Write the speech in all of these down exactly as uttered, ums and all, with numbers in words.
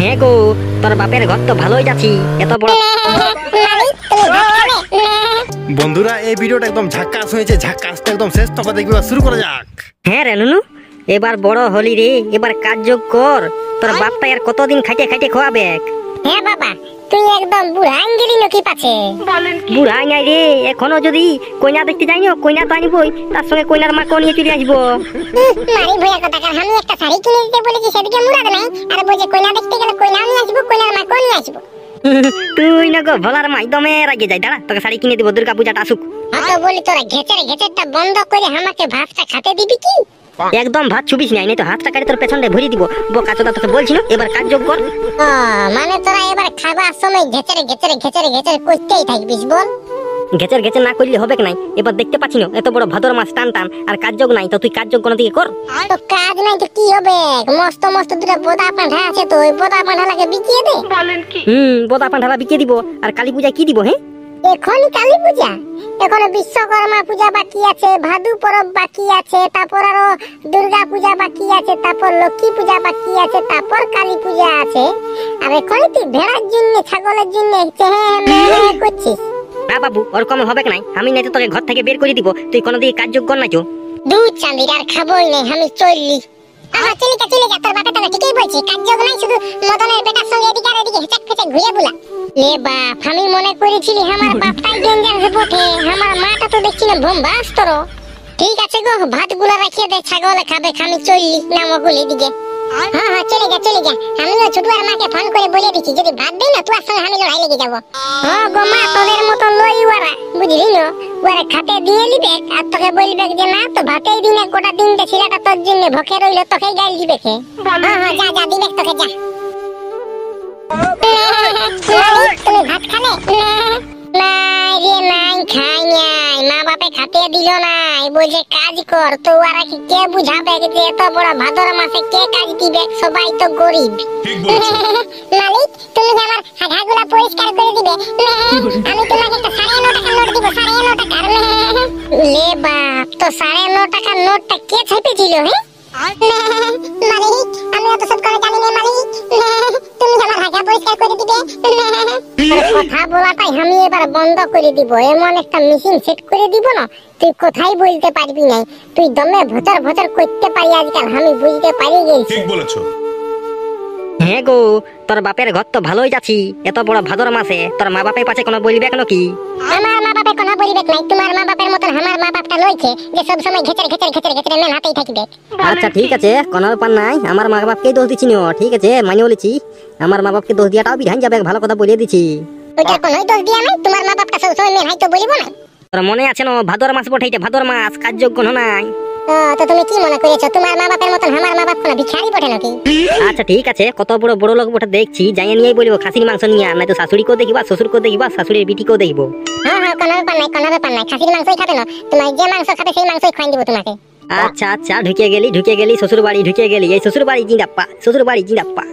হ্যাঁ গো, তোর বাপের ঘর তো ভালোই যাচ্ছি, এত বড়। বন্ধুরা এই ভিডিওটা একদম ঝাক্কাস হয়েছে, ঝাক্কাসটা একদম শেষ তক দেখবি, শুরু করা যাক। হ্যাঁ রে নুনু, এবার বড় হলি রে, এবার কাজ যোগ কর। তোর বাপটা আর কতদিন খাইতে খাইতে খোয়াবে? হ্যাঁ বাবা, তুই একদম বুড়াই গেলি নাকি পাছে? বুড়াই নাই রে, এখনো যদি কইনা দেখতে যাই না, কইনা তো আনবই, তার সঙ্গে কইনার মাকেও নিয়ে চলে আসবো। মারি ভয়া কথা, কার আমি একটা শাড়ি কিনে দিতে বলেছি, সেদিকে মুরাদ নাই, আর বলছে কইনা দেখতে গেলে কইনাও নিয়ে আসবো, কইনার মাকেও নিয়ে আসবো। তুই না গো ভোলার মাধ্যমে রাগে যাই, দাঁড়া তোকে শাড়ি কিনে দিব, দুর্গা পূজাটা আসুক। হ্যাঁ তো বলি, তোরা ঘেচের ঘেচেরটা বন্ধ করে আমাকে ভাতটা খেতে দিবি কি? একদম ভাত ছুবিস নাই, নাই তো হাতটা কাটে তোর পেছনটা ভরে দিব। বোকা চোদা, তোকে বলছি না এবার কাজ যোগ কর। ও মানে তোরা এবার খাবার সময় ঘেচের ঘেচের ঘেচের ঘেচের করতেই থাকবিস বল? ঘেচের ঘেচের না করলে হবে নাই? এবার দেখতে পাচ্ছি না এত বড় ভাদর মাছ টান টান, আর কাজ যোগ নাই, তো তুই কাজ যোগ কোনো দিকে কর। তো কাজ নাই তো কি হবে? মস্ত মস্ত দুটো বোদা পাঁঠা আছে, তো ওই বোদা পাঁঠালাকে বিকিয়ে দে। হুম, বোদা পাঁঠালা বিকিয়ে দিব। আর কালী পূজায় কি দিব? হ্যাঁ এখনই কালী পূজা, এখনো বিশ্বকর্মা পূজা বাকি আছে, ভাদু পরব বাকি আছে, তারপর আরো দুর্গা পূজা বাকি আছে, তারপর লক্ষ্মী পূজা বাকি আছে, তারপর কালী পূজা আছে। আর এখনই তুই ভেড়ার জন্য, ছাগলের জন্য করছিস? না বাবু, ওরকম হবে নাই। আমি নাই তো তোকে ঘর থেকে বের করে দিব, তুই কোনো দিকে কাজ যোগ কর না। তো দুধ চাঁদির আর খাবোই নাই, আমি চললি। আমার চলে যা চলে যা, তোর বাপে তোকে ঠিকই বলছি, কাজ যোগ নাই, শুধু মদনের বেটার সঙ্গে এদিকে আর এদিকে হেঁচাক ফেঁচাক ঘুরে বুলা। লে বাপ, আমি মনে করেছিলি আমার বাপটাই ডেঞ্জার হয়ে বটে, আমার মাটা তো দেখছি না বোম্বাস্তর। ঠিক আছে গো, ভাত গুলা রাখিয়ে দে, ছাগলে খাবে, আমি চললি নামগুলি দিকে। হ্যাঁ হ্যাঁ চলে যা চলে যা, আমিও ছোট আর মাকে ফোন করে বলে দিচ্ছি, যদি ভাত দেই না তোর সঙ্গে আমি লড়াই লেগে যাবো। হ্যাঁ গো মা, তোদের মতো লই ওরা, বুঝলি না? ওরা খাতে দিয়ে নিবে আর তোকে বলবে যে না তো ভাতেই দিনে, গোটা দিনটা ছেলেটা তোর জন্য ভকে রইল, তোকে গাইল দিবে কে? হ্যাঁ হ্যাঁ যা যা, দিবে তোকে, যা। তুমি ভাত খাবে? নাই রে নাই, খাই নাই, মা বাপে খাতে দিল নাই, বলছে কাজ কর। তো ওরা কি কে বুঝাবে যে এত বড় ভাদর মাসে কে কাজ দিবে? সবাই তো গরিব। মালিক, তুমি আমার হাগাগুলা পরিষ্কার করে দিবে, আমি তোমাকে একটা সাড়ে ন টাকা নোট দিব, সাড়ে ন টাকার। লে বাপ, তো সাড়ে ন টাকার নোটটা কে ছাপেছিল? মালিক, আমি অত সব করে জানি না মালিক, তুমি আমার হাগা পরিষ্কার করে দিবে। কথা বলাটাই আমি এবার বন্ধ করে দিব, এমন একটা মেশিন সেট করে দিব না, তুই কোথায় বলতে পারবি না। তুই দমে ভচর ভচর করতে পারি আজকাল, আমি বুঝতে পারি গেছি। ঠিক বলেছো। হ্যাঁ গো, তোর বাপের ঘর তো ভালোই যাচ্ছি, এত বড় ভাদর মাসে তোর মা বাপের পাশে কোনো বলবে কেন কি? আমার মা বাপে কোনো বলিবে নাই, তোমার মা বাপের মতন আমার মা বাপটা লইছে যে সব সময় ঘেচের ঘেচের ঘেচের ঘেচের মেন হাতেই থাকবে। আচ্ছা ঠিক আছে, কোনো ব্যাপার নাই, আমার মা বাপকেই দোষ দিচ্ছি না, ঠিক আছে মানি বলেছি। আমার মা বাপকে দোষ দিয়াটাও বিধান যাবে, ভালো কথা বলে দিচ্ছি। ওইটা কোনোই দোষ দিয়া নাই, তোমার মা বাপটা সব সময় মেন হাইতো বলিব না। তোর মনে আছে না ভাদর মাস বটে, ভাদর মাস কাজ যোগ্য নাই। ও তো তুমি কি মনে করেছো তোমার মা বাপের মতন আমার মা বাপ কোনো ভিখারি বটে নাকি? আচ্ছা ঠিক আছে, কত বড় বড় লোক বটে দেখছি, যাই নিয়েই বলবো খাসির মাংস নিয়ে, আর নাই তো শাশুড়িকেও দেখিবা, শ্বশুরকেও দেখিবা, শাশুড়ির বিটিকেও দেখবো। হ্যাঁ হ্যাঁ, কোনো ব্যাপার নাই, কোনো ব্যাপার নাই, খাসির মাংসই খাবে না, তোমার যে মাংস খাবে সেই মাংসই খাইয়ে দিব তোমাকে। আচ্ছা আচ্ছা, ঢুকে গেলি ঢুকে গেলি শ্বশুর বাড়ি, ঢুকে গেলি এই শ্বশুর বাড়ি জিন্দাপ্পা, শ্বশুর বাড়ি জিন্দাপ্পা।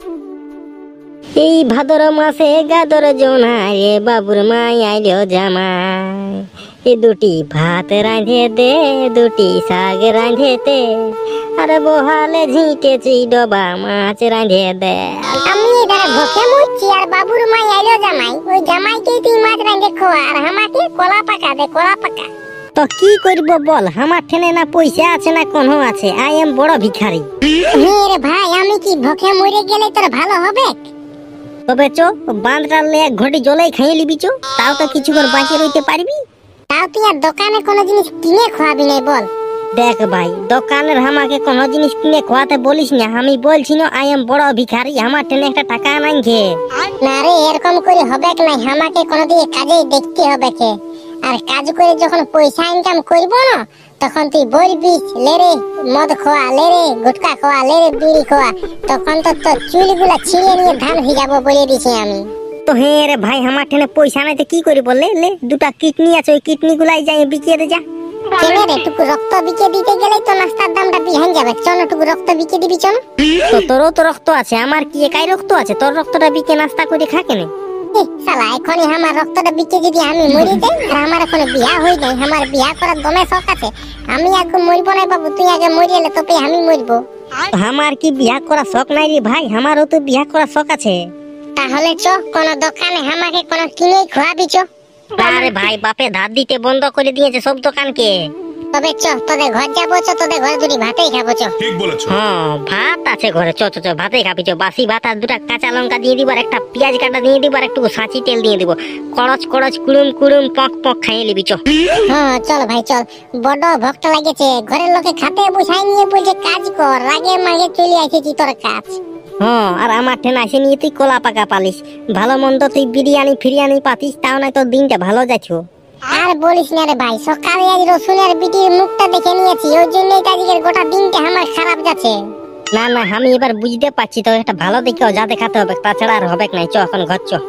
এই ভাদর মাসে গাদর জোনায় বাবুর মাই আইলো জামাই, এ দুটি ভাত রাঁধে দে, দুটি শাক রাঁধে দে, আর বহালে ঝিঁকেছি ডবা মাছ রাঁধে দে। আমি এখানে ভকে মুচ্ছি আর বাবুর মাই আইলো জামাই, ওই জামাইকে তুই মাছ রাঁধে খাওয়া আর আমাকে কলা পাকা দে, কলা পাকা। তো কি করব বল, আমার ঠেনে না পয়সা আছে না কোনো আছে, আই এম বড় ভিখারি। রে ভাই, আমি কি ভকে মরে গেলে তোর ভালো হবে? তবে চো বাঁধ টানলে এক ঘটি জলেই খাইয়ে লিবি চো, তাও তো কিছু করে বাঁচে রইতে পারবি। তাও তুই আর দোকানে কোনো জিনিস কিনে খাওয়াবি না বল? দেখ ভাই, দোকানের আমাকে কোনো জিনিস কিনে খাওয়াতে বলিস না, আমি বলছি না আই এম বড় ভিখারি, আমার টেনে একটা টাকা নাই ঘে। না রে, এরকম করে হবে নাই, আমাকে কোনো দিকে কাজেই দেখতে হবে কে। আর কাজ করে যখন পয়সা ইনকাম করব না, তখন তুই বলবি লে রে মদ খাওয়া, লে রে গুটকা খাওয়া, লে রে বিড়ি খাওয়া, তখন তো তোর চুলগুলা ছিঁড়ে নিয়ে ধান হয়ে যাবো বলে দিছি আমি। তো হ্যাঁ রে ভাই, আমার টেনে পয়সা নাই তো কি করি বললে, লে দুটা কিডনি আছে, ওই কিডনি গুলাই যাই বিকিয়ে দে যা। কেনে রে, টুকু রক্ত বিকে দিতে গেলেই তো নাস্তার দামটা বিহান যাবে, চল টুকু রক্ত বিকে দিবি চল। তো তোরও তো রক্ত আছে, আমার কি একাই রক্ত আছে? তোর রক্তটা বিকে নাস্তা করে খা কেনে? শালা এখনই আমার রক্তটা বিকে যদি আমি মরে যাই, আর আমার এখনো বিয়া হয়ে যায়, আমার বিয়া করার দমে শখ আছে, আমি আগে মরবো না বাবু, তুই আগে মরিয়ে তোকে আমি মরবো। আমার কি বিয়া করা শখ নাই রে ভাই, আমারও তো বিয়া করা শখ আছে। তাহলে চ কোন দোকানে আমাকে কোন কিনে খাওয়াবি চ। আরে ভাই বাপে ধার দিতে বন্ধ করে দিয়েছে সব দোকানকে। তবে চ তোদের ঘর যাবো, চ তোদের ঘরে দুটি ভাতেই খাবো চ। ঠিক বলেছো। হ্যাঁ ভাত আছে ঘরে, চ চ চ ভাতেই খাবি চ। বাসি ভাত আর দুটা কাঁচা লঙ্কা দিয়ে দিব, আর একটা পেঁয়াজ কাটা দিয়ে দিব, আর একটু সাঁচি তেল দিয়ে দিব। কড়চ কড়চ কুড়ুম কুড়ুম পক পক খাইয়ে নিবি চ। হ্যাঁ চল ভাই চল, বড় ভক্ত লাগেছে। ঘরের লোকে খাতে বসাই নিয়ে বলছে কাজ কর, রাগে মাগে চলে আসেছি তোর কাজ। হ্যাঁ আর আমার ঠেন আসে নিয়ে তুই কলা পাকা পালিস, ভালো মন্দ তুই বিরিয়ানি ফিরিয়ানি পাতিস, তাও নাই তোর দিনটা ভালো যাচ্ছ। আর বলিস না রে ভাই, সকালে আজ রসুনের বিটির মুখটা দেখে নিয়েছি, ওই জন্যই আজকের গোটা দিনটা আমার খারাপ যাচ্ছে। না না আমি এবার বুঝতে পারছি, তো একটা ভালো দিকে যা দেখাতে হবে, তাছাড়া আর হবে নাই। চ এখন ঘর চ।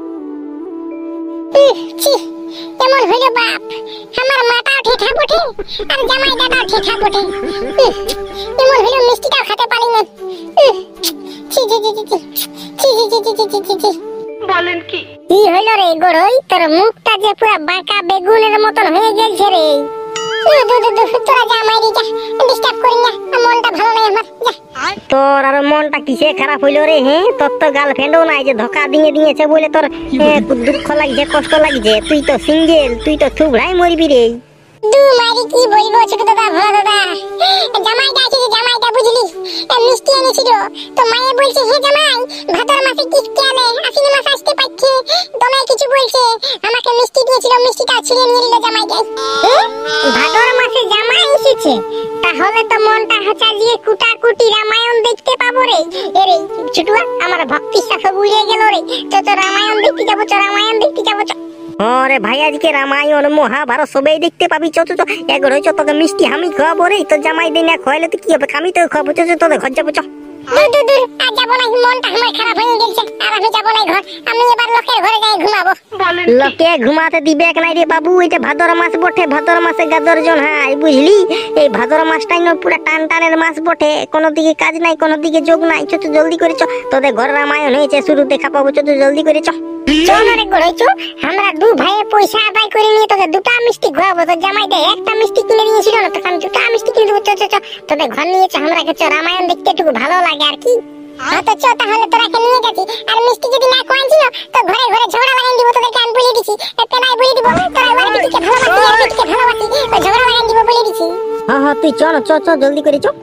ইহ, ছি, এমন হইলো বাপ, আমার মাটাও ঠেঠা বটে আর জামাই দাদাও ঠেঠা বটে। ইহ, এমন হইলো মিষ্টিটাও খেতে পারি না। ইহ, ছি ছি ছি ছি ছি ছি ছি ছি ছি ছি ছি ছি। বলেন কি? কি হইলো রে গড়ই, তোর মুখটা যে পুরো বাঁকা বেগুনের মতন হয়ে গেছে রে। দু দু দু দু, তোরা যা মাইরি যা, ডিস্টার্ব করি না, মনটা ভালো নাই আমার, যা। তোর আর মনটা কিসে খারাপ হইলো রে? হ্যাঁ তোর তো গার্লফ্রেন্ডও নাই যে ধোকা দিয়ে দিয়েছে বলে তোর এ, দুঃখ লাগছে, কষ্ট লাগছে। তুই তো সিঙ্গেল, তুই তো থুবড়াই মরবি রে। দু মাইরি কি বলবো ছোট দাদা, ভালো দাদা, জামাইটা আছে যে জামাইটা বুঝলি এ মিষ্টি এনেছিল, তো মায়ে বলছে হে জামাই ভাদর মাসে কি কেনে আশ্বিন মাস আসতে পারছে, তোমায় কিছু বলছে, আমাকে মিষ্টি দিয়েছিল, মিষ্টিটা ছিঁড়ে নিয়ে নিল জামাইটাই। ভাদর মাসে জামাই এসেছে, তাহলে তো মনটা হাঁচা দিয়ে কুটাকুটি রামায়ণ দেখতে পাবো রে। এরে ছোটুয়া আমার ভক্তি শাখা উড়ে গেল রে, তো তো রামায়ণ দেখতে যাবো, চ রামায়ণ দেখতে যাবো চ। ওরে ভাই আজকে রামায়ণ মহাভারত সবাই দেখতে পাবি। চ চ চ এগোর হয়েছ, তোকে মিষ্টি আমি খাওয়াবো রে। তোর জামাই দিন না খাওয়াইলে তো কি হবে, আমি তো খাওয়াবো। চ চ তোদের ঘর যাবো চ। দূর দূর দূর, আর যাবো না, মনটা আমার খারাপ হয়ে গেছে, আর আমি যাবো না ঘর, আমি এবার লোকের ঘরে যাই ঘুমাবো। বলেন লোকে ঘুমাতে দিবে নাই রে বাবু, এটা ভাদর মাস বটে, ভাদর মাসে গাদর জন হাই বুঝলি। এই ভাদর মাসটাই না পুরা টান টানের মাস বটে, কোনো দিকে কাজ নাই, কোনো দিকে যোগ নাই। চ চ জলদি করে চ, তোদের ঘর রামায়ণ হয়েছে, শুরু দেখা পাবো। চ চ জলদি করে চ। চল রে গড়ই চ, আমরা দু ভাইয়ে পয়সা আদায় করে নিয়ে তোকে দুটা মিষ্টি খাওয়াবো। তোর জামাই দে একটা মিষ্টি কিনে নিয়েছিল না, তোকে আমি দুটা মিষ্টি কিনে দেবো। চ চ চ, তোদের ঘর নিয়ে চ, আমরা চ, রামায়ণ দেখতে একটু ভালো লাগে আর কি। হ্যাঁ তো চ, তাহলে তোরাকে নিয়ে গেছি, আর মিষ্টি যদি না খাওয়াইছিল তো ঘরে ঘরে ঝগড়া লাগাই দিব, তোদেরকে আমি বলে দিছি, পেনাই বলে দিব তোরা ওর বিটিকে ভালোবাসি আর বিটিকে ভালোবাসি, তো ঝগড়া লাগাই দিব বলে দিছি। হ্যাঁ হ্যাঁ তুই চ না, চ চ জলদি করে চ।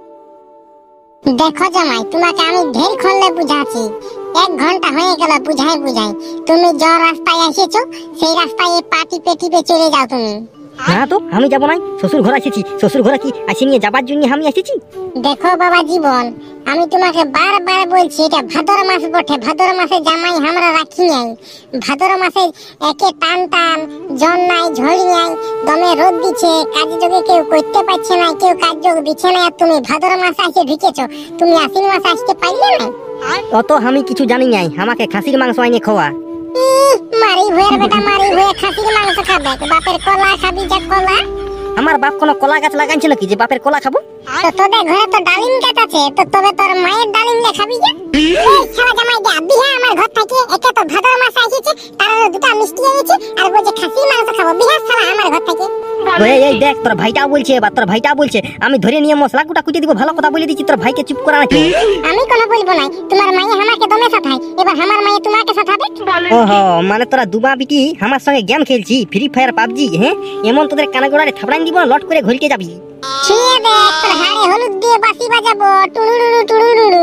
দেখো জামাই, তোমাকে আমি ঢের খনলে বুঝাচ্ছি, এক ঘন্টা হয়ে গেল বুঝাই বুঝাই, তুমি যে রাস্তায় এসেছো সেই রাস্তায় পা টিপে টিপে চলে যাও তুমি। না তো আমি যাবো নাই, শ্বশুর ঘর আসেছি, শ্বশুর ঘরে কি আসি নিয়ে যাবার জন্য আমি এসেছি। দেখো বাবা জীবন, আমি তোমাকে বারবার বলছি এটা ভাদর মাস বটে, ভাদর মাসে জামাই আমরা রাখি নাই, ভাদর মাসে একে টান টান জন নাই ঝড়ি নাই, দমে রোদ দিচ্ছে, কাজ যোগে কেউ করতে পারছে না, কেউ কাজ যোগ দিচ্ছে না, আর তুমি ভাদর মাসে এসে ঢুকেছো, তুমি আশ্বিন মাসে আসতে পারলে না। অত আমি কিছু জানি নাই, আমাকে খাসির মাংস আইনে খাওয়া। ইহ, মারি ভয়ের বেটা মারি ভয়ে খাসির মাংস খাবে, বাপের কলা খাবি যা কলা। আমার বাপ কোনো কলা গাছ লাগাইছে নাকি যে বাপের কলা খাবো? তো তোদের ঘরে তো ডালিম গাছ আছে, তো তবে তোর মায়ের ডালিম দিয়ে খাবি যা। এই শালা জামাই যা বিহা আমার ঘর থেকে, একে তো ভাদর মাসে এসেছে, তার দুটা মিষ্টি এনেছে, আর বলছে খাসির মাংস খাবো, বিহা শালা আমার ঘর থেকে। এই এই দেখ তোর ভাইটাও বলছে, এবার তোর ভাইটাও বলছে, আমি ধরে নিয়ে মশলা গুটা কুটে দিব, ভালো কথা বলে দিচ্ছি, তোর ভাইকে চুপ করা নাকি? আমি কোনো বলবো না, তোমার মায়ে আমাকে দমে সাথায়, এবার আমার মায়ে তোমাকে সাথাবে। ওহো মানে তোরা দুবা বিটি আমার সঙ্গে গেম খেলছি, ফ্রি ফায়ার পাবজি, হ্যাঁ এমন তোদের কানে গোড়ারে থাপড়াই দিব, লট করে ঘুরকে যাবি। ছুঁয়ে দেখ তোর হাড়ে হলুদ দিয়ে বাঁশি বাজাবো, টুরুরু টুরুরু।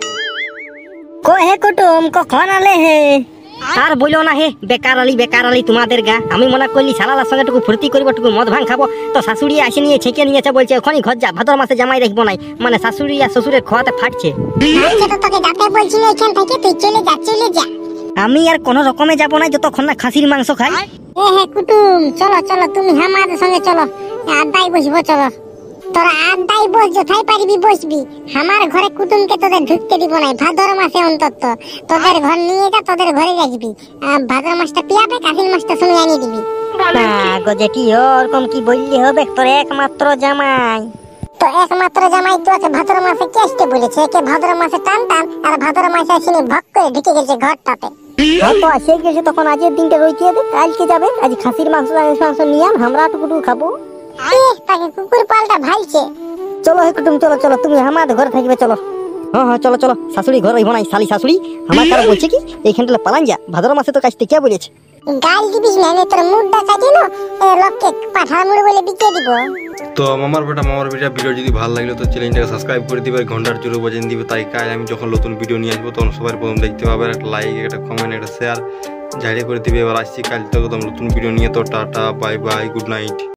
কো হে কুটুম কখন আলে হে? আর বইলো না হে, বেকার আলি বেকার আলি তোমাদের গা। আমি মনে করলি শালালার সঙ্গে টুকু ফুর্তি করবো, টুকু মদ ভাঙ খাবো, তো শাশুড়ি আসে নিয়ে ছেঁকে নিয়েছে, বলছে ওখানে ঘর যা, ভাদর মাসে জামাই রাখবো নাই, মানে শাশুড়ি আর শ্বশুরের খোয়াতে ফাটছে। আচ্ছা তো তোকে যাতে বলছি না এখান থেকে, তুই চলে যা চলে যা। আমি আর কোনো রকমে যাবো না যতক্ষণ না খাসির মাংস খাই। এ হে কুটুম চলো চলো, তুমি আমাদের সঙ্গে চলো, আড্ডায় বসবো চলো। তোরা আড্ডায় বস, যথাই পারবি বসবি, আমার ঘরে কুটুমকে তোদের ঢুকতে দিব না ভাদর মাসে অন্তত। তোদের ঘর নিয়ে যা, তোদের ঘরে রাখবি, আর ভাদর মাসটা পিয়াবে, কাশির মাসটা সঙ্গে আনিয়ে দিবি। না গো জেঠি ওরকম কি বললি হবে, তোর একমাত্র জামাই। তো একমাত্র জামাই তো আছে ভাদর মাসে, কে আসতে বলেছে? একে ভাদর মাসে টান টান, আর ভাদর মাসে আসিনি ভক করে ঢুকে গেছে ঘরটাতে। হয়তো আসে গেছে, তখন আজের দিনটা রইতে হবে, কালকে যাবে, আজ খাসির মাংস মাংস নিয়ে আমরা টুকু টুকু খাবো। এহ, তাকে কুকুর পালটা ভাইছে। চলো হে কুটুম চলো চলো তুমি আমার ঘরে থাকবে চলো। হ্যাঁ হ্যাঁ চলো চলো শাশুড়ি ঘর হইব নাই শালি শাশুড়ি আমার কারো বলছে কি এইখানটা পালান যা ভাদ্র মাসে তো কাজতে কে বলেছে। গাল দিবিস না নে তোর মুডটা কাটে না লোককে পাঠার মুড় বলে বিকে দিব। তো মামার বেটা মামার বেটা ভিডিও যদি ভালো লাগলো তো চ্যানেলটাকে সাবস্ক্রাইব করে দিবে, ঘন্টার জোরে বাজিয়ে দিবে, তাই কাজ আমি যখন নতুন ভিডিও নিয়ে আসবো তখন সবার প্রথম দেখতে পাবে। একটা লাইক একটা কমেন্ট একটা শেয়ার জারি করে দিবে। এবার আসছি কাল থেকে একদম নতুন ভিডিও নিয়ে। তো tata bye bye good night.